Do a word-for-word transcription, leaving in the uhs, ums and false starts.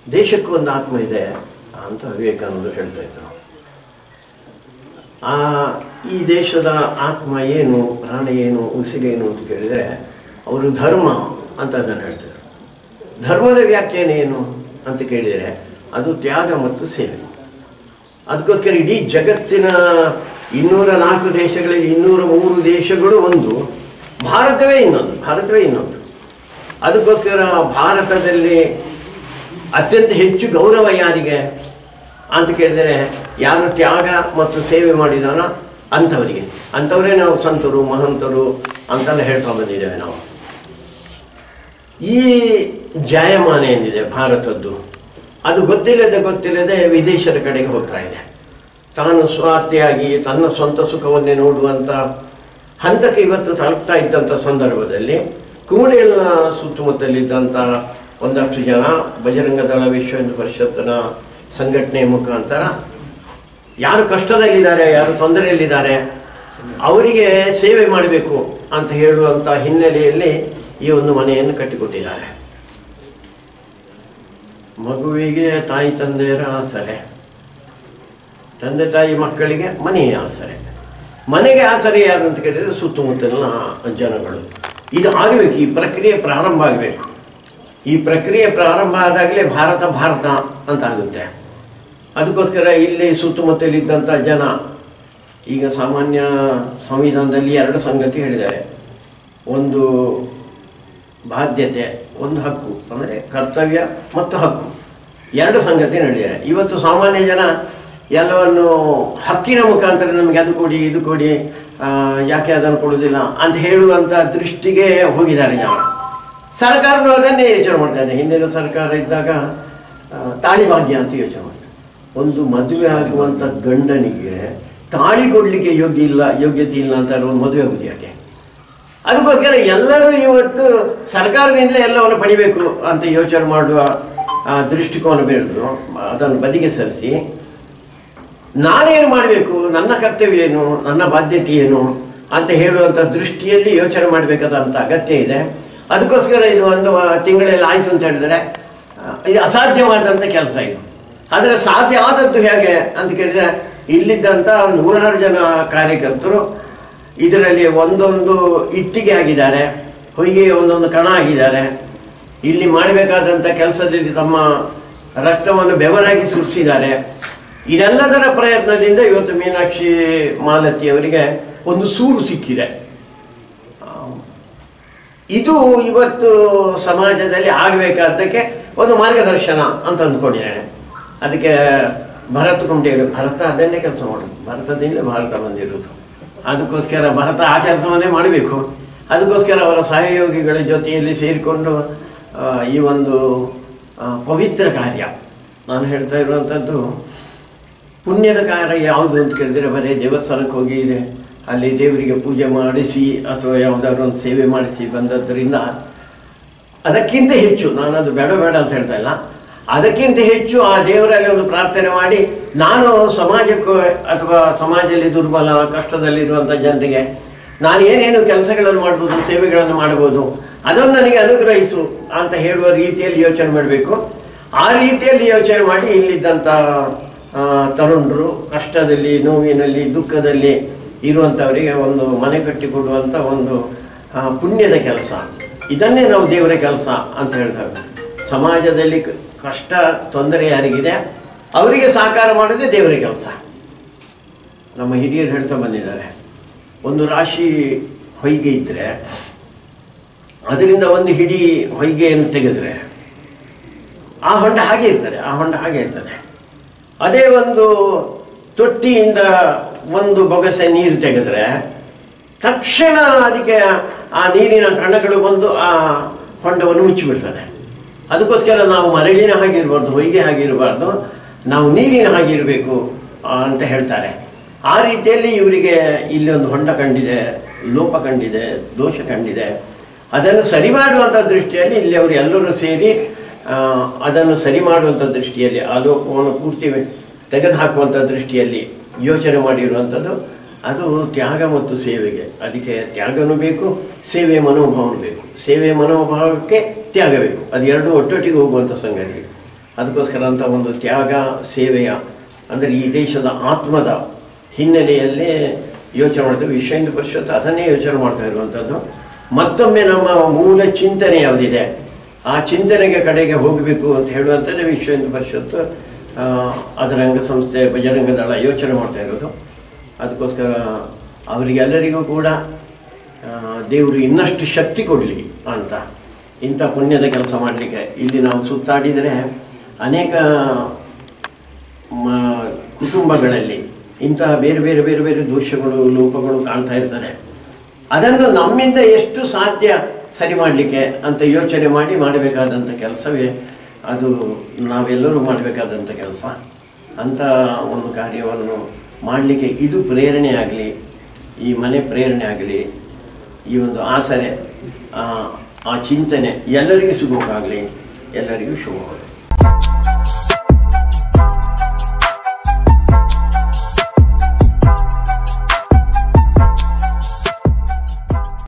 ದೇಶಕ್ಕೂ ಒಂದು ಆತ್ಮ ಇದೆ ಅಂತ ವಿವೇಕಾನಂದರು ಹೇಳ್ತಾ ಇದ್ರು. ಆ ಈ ದೇಶದ ಆತ್ಮ ಏನು, ಪ್ರಾಣ ಏನು, ಉಸಿರೇನು ಅಂತ ಕೇಳಿದರೆ ಅವರು ಧರ್ಮ ಅಂತ ಅದನ್ನು ಹೇಳ್ತಾರೆ. ಧರ್ಮದ ವ್ಯಾಖ್ಯಾನ ಏನು ಅಂತ ಕೇಳಿದರೆ ಅದು ತ್ಯಾಗ ಮತ್ತು ಸೇವೆ. ಅದಕ್ಕೋಸ್ಕರ ಇಡೀ ಜಗತ್ತಿನ ಇನ್ನೂರ ನಾಲ್ಕು ದೇಶಗಳಲ್ಲಿ ಇನ್ನೂರ ಮೂರು ದೇಶಗಳು ಒಂದು, ಭಾರತವೇ ಇನ್ನೊಂದು ಭಾರತವೇ ಇನ್ನೊಂದು ಅದಕ್ಕೋಸ್ಕರ ಭಾರತದಲ್ಲಿ ಅತ್ಯಂತ ಹೆಚ್ಚು ಗೌರವ ಯಾರಿಗೆ ಅಂತ ಕೇಳಿದರೆ ಯಾರು ತ್ಯಾಗ ಮತ್ತು ಸೇವೆ ಮಾಡಿದಾನೋ ಅಂಥವರಿಗೆ. ಅಂಥವರೇ ನಾವು ಸಂತರು ಮಹಂತರು ಅಂತೆಲ್ಲ ಹೇಳ್ತಾ ಬಂದಿದ್ದೇವೆ ನಾವು. ಈ ಜಾಯಮಾನ ಏನಿದೆ ಭಾರತದ್ದು, ಅದು ಗೊತ್ತಿಲ್ಲದೆ ಗೊತ್ತಿಲ್ಲದೆ ವಿದೇಶದ ಕಡೆಗೆ ಹೋಗ್ತಾ ಇದೆ. ತಾನು ಸ್ವಾರ್ಥಿಯಾಗಿ ತನ್ನ ಸ್ವಂತ ಸುಖವನ್ನೇ ನೋಡುವಂಥ ಹಂತಕ್ಕೆ ಇವತ್ತು ತಲುಪ್ತಾ ಇದ್ದಂಥ ಸಂದರ್ಭದಲ್ಲಿ ಕುಮಡಿಯಲ್ನ ಸುತ್ತಮುತ್ತಲಿದ್ದಂಥ ಒಂದಷ್ಟು ಜನ ಬಜರಂಗ ದಳ, ವಿಶ್ವ ಹಿಂದೂ ಪರಿಷತ್ತಿನ ಸಂಘಟನೆಯ ಮುಖಾಂತರ ಯಾರು ಕಷ್ಟದಲ್ಲಿದ್ದಾರೆ, ಯಾರು ತೊಂದರೆಯಲ್ಲಿದ್ದಾರೆ ಅವರಿಗೆ ಸೇವೆ ಮಾಡಬೇಕು ಅಂತ ಹೇಳುವಂಥ ಹಿನ್ನೆಲೆಯಲ್ಲಿ ಈ ಒಂದು ಮನೆಯನ್ನು ಕಟ್ಟಿಕೊಟ್ಟಿದ್ದಾರೆ. ಮಗುವಿಗೆ ತಾಯಿ ತಂದೆಯರ ಆಸರೆ, ತಂದೆ ತಾಯಿ ಮಕ್ಕಳಿಗೆ ಮನೆಯ ಆಸರೆ. ಮನೆಗೆ ಆಸರೆ ಯಾರು ಅಂತ ಕೇಳಿದರೆ ಸುತ್ತಮುತ್ತಲಿನ ಜನಗಳು. ಇದು ಆಗಬೇಕು, ಈ ಪ್ರಕ್ರಿಯೆ ಪ್ರಾರಂಭ ಆಗಬೇಕು. ಈ ಪ್ರಕ್ರಿಯೆ ಪ್ರಾರಂಭ ಆದಾಗಲೇ ಭಾರತ ಭಾರತ ಅಂತ ಆಗುತ್ತೆ. ಅದಕ್ಕೋಸ್ಕರ ಇಲ್ಲಿ ಸುತ್ತಮುತ್ತಲಿದ್ದಂಥ ಜನ ಈಗ ಸಾಮಾನ್ಯ ಸಂವಿಧಾನದಲ್ಲಿ ಎರಡು ಸಂಗತಿ ಹೇಳಿದ್ದಾರೆ. ಒಂದು ಬಾಧ್ಯತೆ, ಒಂದು ಹಕ್ಕು, ಅಂದರೆ ಕರ್ತವ್ಯ ಮತ್ತು ಹಕ್ಕು, ಎರಡು ಸಂಗತಿ ನಡೆದಿದ್ದಾರೆ. ಇವತ್ತು ಸಾಮಾನ್ಯ ಜನ ಎಲ್ಲವನ್ನು ಹಕ್ಕಿನ ಮುಖಾಂತರ ನಮಗೆ ಅದು ಕೊಡಿ ಇದು ಕೊಡಿ, ಯಾಕೆ ಅದನ್ನು ಕೊಡೋದಿಲ್ಲ ಅಂತ ಹೇಳುವಂಥ ದೃಷ್ಟಿಗೆ ಹೋಗಿದ್ದಾರೆ ಜನ. ಸರ್ಕಾರನು ಅದನ್ನೇ ಯೋಚನೆ ಮಾಡ್ತಾರೆ. ಹಿಂದಿನ ಸರ್ಕಾರ ಇದ್ದಾಗ ತಾಳಿ ಭಾಗ್ಯ ಅಂತ ಯೋಚನೆ ಮಾಡ್ತಾರೆ. ಒಂದು ಮದುವೆ ಆಗುವಂಥ ಗಂಡನಿಗೆ ತಾಳಿ ಕೊಡಲಿಕ್ಕೆ ಯೋಗ್ಯ ಇಲ್ಲ ಯೋಗ್ಯತೆ ಇಲ್ಲ ಅಂತ ಒಂದು ಮದುವೆ ಆಗುದು ಯಾಕೆ? ಅದಕ್ಕೋಸ್ಕರ ಎಲ್ಲರೂ ಇವತ್ತು ಸರ್ಕಾರದಿಂದಲೇ ಎಲ್ಲವನ್ನು ಪಡಿಬೇಕು ಅಂತ ಯೋಚನೆ ಮಾಡುವ ದೃಷ್ಟಿಕೋನ ಬೆಳೆದು ಅದನ್ನು ಬದಿಗೆ ಸರಿಸಿ ನಾನೇನು ಮಾಡಬೇಕು, ನನ್ನ ಕರ್ತವ್ಯ ಏನು, ನನ್ನ ಬಾಧ್ಯತೆ ಏನು ಅಂತ ಹೇಳುವಂಥ ದೃಷ್ಟಿಯಲ್ಲಿ ಯೋಚನೆ ಮಾಡಬೇಕಾದಂಥ ಅಗತ್ಯ ಇದೆ. ಅದಕ್ಕೋಸ್ಕರ ಇದು ಒಂದು ತಿಂಗಳಲ್ಲಿ ಆಯಿತು ಅಂತ ಹೇಳಿದರೆ ಇದು ಅಸಾಧ್ಯವಾದಂಥ ಕೆಲಸ ಇದು. ಆದರೆ ಸಾಧ್ಯ ಆದದ್ದು ಹೇಗೆ ಅಂತ ಕೇಳಿದರೆ ಇಲ್ಲಿದ್ದಂಥ ನೂರಾರು ಜನ ಕಾರ್ಯಕರ್ತರು ಇದರಲ್ಲಿ ಒಂದೊಂದು ಇಟ್ಟಿಗೆ ಆಗಿದ್ದಾರೆ, ಹೊಯ್ಗೆ ಒಂದೊಂದು ಕಣ ಆಗಿದ್ದಾರೆ. ಇಲ್ಲಿ ಮಾಡಬೇಕಾದಂಥ ಕೆಲಸದಲ್ಲಿ ತಮ್ಮ ರಕ್ತವನ್ನು ಬೆವರಾಗಿ ಸುರಿಸಿದ್ದಾರೆ. ಇದೆಲ್ಲದರ ಪ್ರಯತ್ನದಿಂದ ಇವತ್ತು ಮೀನಾಕ್ಷಿ ಮಾಲತಿಯವರಿಗೆ ಒಂದು ಸೂರು ಸಿಕ್ಕಿದೆ. ಇದು ಇವತ್ತು ಸಮಾಜದಲ್ಲಿ ಆಗಬೇಕಾದ್ದಕ್ಕೆ ಒಂದು ಮಾರ್ಗದರ್ಶನ ಅಂತ ಅಂದ್ಕೊಂಡಿದ್ದೇನೆ. ಅದಕ್ಕೆ ಭರತ ಕುಂಡಿಯರು, ಭರತ ಅದನ್ನೇ ಕೆಲಸ ಮಾಡೋದು, ಭರತದಿಂದಲೇ ಭಾರತ ಬಂದಿರೋದು. ಅದಕ್ಕೋಸ್ಕರ ಭರತ ಆ ಕೆಲಸವನ್ನೇ ಮಾಡಬೇಕು. ಅದಕ್ಕೋಸ್ಕರ ಅವರ ಸಹಯೋಗಿಗಳ ಜೊತೆಯಲ್ಲಿ ಸೇರಿಕೊಂಡು ಈ ಒಂದು ಪವಿತ್ರ ಕಾರ್ಯ, ನಾನು ಹೇಳ್ತಾ ಇರುವಂಥದ್ದು ಪುಣ್ಯದ ಕಾರ್ಯ ಯಾವುದು ಅಂತ ಕೇಳಿದರೆ ಬರೀ ದೇವಸ್ಥಾನಕ್ಕೆ ಹೋಗಿ ಅಲ್ಲಿ ದೇವರಿಗೆ ಪೂಜೆ ಮಾಡಿಸಿ ಅಥವಾ ಯಾವುದಾದ್ರು ಒಂದು ಸೇವೆ ಮಾಡಿಸಿ ಬಂದದ್ದರಿಂದ ಅದಕ್ಕಿಂತ ಹೆಚ್ಚು, ನಾನದು ಬೇಡ ಬೇಡ ಅಂತ ಹೇಳ್ತಾ ಇಲ್ಲ, ಅದಕ್ಕಿಂತ ಹೆಚ್ಚು ಆ ದೇವರಲ್ಲಿ ಒಂದು ಪ್ರಾರ್ಥನೆ ಮಾಡಿ ನಾನು ಸಮಾಜಕ್ಕೂ ಅಥವಾ ಸಮಾಜದಲ್ಲಿ ದುರ್ಬಲ ಕಷ್ಟದಲ್ಲಿರುವಂಥ ಜನರಿಗೆ ನಾನು ಏನೇನು ಕೆಲಸಗಳನ್ನು ಮಾಡ್ಬೋದು, ಸೇವೆಗಳನ್ನು ಮಾಡ್ಬೋದು, ಅದನ್ನು ನನಗೆ ಅನುಗ್ರಹಿಸು ಅಂತ ಹೇಳುವ ರೀತಿಯಲ್ಲಿ ಯೋಚನೆ ಮಾಡಬೇಕು. ಆ ರೀತಿಯಲ್ಲಿ ಯೋಚನೆ ಮಾಡಿ ಇಲ್ಲಿದ್ದಂಥ ತರುಣರು ಕಷ್ಟದಲ್ಲಿ, ನೋವಿನಲ್ಲಿ, ದುಃಖದಲ್ಲಿ ಇರುವಂಥವರಿಗೆ ಒಂದು ಮನೆ ಕಟ್ಟಿಕೊಡುವಂಥ ಒಂದು ಪುಣ್ಯದ ಕೆಲಸ, ಇದನ್ನೇ ನಾವು ದೇವರ ಕೆಲಸ ಅಂತ ಹೇಳ್ತೇವೆ. ಸಮಾಜದಲ್ಲಿ ಕಷ್ಟ ತೊಂದರೆ ಯಾರಿಗಿದೆ ಅವರಿಗೆ ಸಹಕಾರ ಮಾಡೋದೇ ದೇವರ ಕೆಲಸ. ನಮ್ಮ ಹಿರಿಯರು ಹೇಳ್ತಾ ಬಂದಿದ್ದಾರೆ, ಒಂದು ರಾಶಿ ಹೊಯ್ಗೆ ಇದ್ದರೆ ಅದರಿಂದ ಒಂದು ಹಿಡಿ ಹೊಯ್ಗೆಯನ್ನು ತೆಗೆದರೆ ಆ ಹೊಂಡ ಹಾಗೆ ಇರ್ತದೆ, ಆ ಹೊಂಡ ಹಾಗೆ ಇರ್ತದೆ. ಅದೇ ಒಂದು ತೊಟ್ಟಿಯಿಂದ ಒಂದು ಬೊಗಸೆ ನೀರು ತೆಗೆದರೆ ತಕ್ಷಣ ಅದಕ್ಕೆ ಆ ನೀರಿನ ಕಣಗಳು ಬಂದು ಆ ಹೊಂಡವನ್ನು ಮುಚ್ಚಿಬಿಡ್ತದೆ. ಅದಕ್ಕೋಸ್ಕರ ನಾವು ಮರಳಿನ ಹಾಗೆ ಇರಬಾರ್ದು, ಹೊಯ್ಗೆ ಹಾಗೆ ಇರಬಾರ್ದು, ನಾವು ನೀರಿನ ಹಾಗೆ ಇರಬೇಕು ಅಂತ ಹೇಳ್ತಾರೆ. ಆ ರೀತಿಯಲ್ಲಿ ಇವರಿಗೆ ಇಲ್ಲಿ ಒಂದು ಹೊಂಡ ಕಂಡಿದೆ, ಲೋಪ ಕಂಡಿದೆ, ದೋಷ ಕಂಡಿದೆ. ಅದನ್ನು ಸರಿ ಮಾಡುವಂಥ ದೃಷ್ಟಿಯಲ್ಲಿ ಇಲ್ಲಿ ಅವರು ಎಲ್ಲರೂ ಸೇರಿ ಅದನ್ನು ಸರಿ ಮಾಡುವಂಥ ದೃಷ್ಟಿಯಲ್ಲಿ ಆ ಲೋಪವನ್ನು ಪೂರ್ತಿ ತೆಗೆದುಹಾಕುವಂಥ ದೃಷ್ಟಿಯಲ್ಲಿ ಯೋಚನೆ ಮಾಡಿರುವಂಥದ್ದು. ಅದು ತ್ಯಾಗ ಮತ್ತು ಸೇವೆಗೆ, ಅದಕ್ಕೆ ತ್ಯಾಗನೂ ಬೇಕು, ಸೇವೆ ಮನೋಭಾವನೂ ಬೇಕು. ಸೇವೆ ಮನೋಭಾವಕ್ಕೆ ತ್ಯಾಗ ಬೇಕು, ಅದು ಎರಡೂ ಒಟ್ಟೊಟ್ಟಿಗೆ ಹೋಗುವಂಥ ಸಂಗತಿ. ಅದಕ್ಕೋಸ್ಕರ ಅಂತ ಒಂದು ತ್ಯಾಗ ಸೇವೆಯ ಅಂದರೆ ಈ ದೇಶದ ಆತ್ಮದ ಹಿನ್ನೆಲೆಯಲ್ಲೇ ಯೋಚನೆ ಮಾಡ್ತೇವೆ. ವಿಶ್ವ ಹಿಂದೂ ಪರಿಷತ್ ಅದನ್ನೇ ಯೋಚನೆ ಮಾಡ್ತಾ ಇರುವಂಥದ್ದು. ಮತ್ತೊಮ್ಮೆ ನಮ್ಮ ಮೂಲ ಚಿಂತನೆ ಯಾವುದಿದೆ ಆ ಚಿಂತನೆಗೆ ಕಡೆಗೆ ಹೋಗಬೇಕು ಅಂತ ಹೇಳುವಂಥದ್ದು ವಿಶ್ವ ಹಿಂದೂ ಪರಿಷತ್ತು ಅದರ ಅಂಗಸಂಸ್ಥೆ ಬಜರಂಗ ದಳ ಯೋಚನೆ ಮಾಡ್ತಾ ಇರೋದು. ಅದಕ್ಕೋಸ್ಕರ ಅವರಿಗೆಲ್ಲರಿಗೂ ಕೂಡ ದೇವರು ಇನ್ನಷ್ಟು ಶಕ್ತಿ ಕೊಡಲಿ ಅಂತ ಇಂಥ ಪುಣ್ಯದ ಕೆಲಸ ಮಾಡಲಿಕ್ಕೆ. ಇಲ್ಲಿ ನಾವು ಸುತ್ತಾಡಿದರೆ ಅನೇಕ ಕುಟುಂಬಗಳಲ್ಲಿ ಇಂತಹ ಬೇರೆ ಬೇರೆ ಬೇರೆ ಬೇರೆ ದೋಷಗಳು ಲೋಪಗಳು ಕಾಣ್ತಾ ಇರ್ತಾರೆ. ಅದನ್ನು ನಮ್ಮಿಂದ ಎಷ್ಟು ಸಾಧ್ಯ ಸರಿ ಮಾಡಲಿಕ್ಕೆ ಅಂತ ಯೋಚನೆ ಮಾಡಿ ಮಾಡಬೇಕಾದಂಥ ಕೆಲಸವೇ ಅದು, ನಾವೆಲ್ಲರೂ ಮಾಡಬೇಕಾದಂಥ ಕೆಲಸ. ಅಂಥ ಒಂದು ಕಾರ್ಯವನ್ನು ಮಾಡಲಿಕ್ಕೆ ಇದು ಪ್ರೇರಣೆ ಆಗಲಿ, ಈ ಮನೆ ಪ್ರೇರಣೆ ಆಗಲಿ, ಈ ಒಂದು ಆಸರೆ ಆ ಚಿಂತನೆ ಎಲ್ಲರಿಗೂ ಸಿಗೋಕ್ಕಾಗಲಿ. ಎಲ್ಲರಿಗೂ ಶುಭ.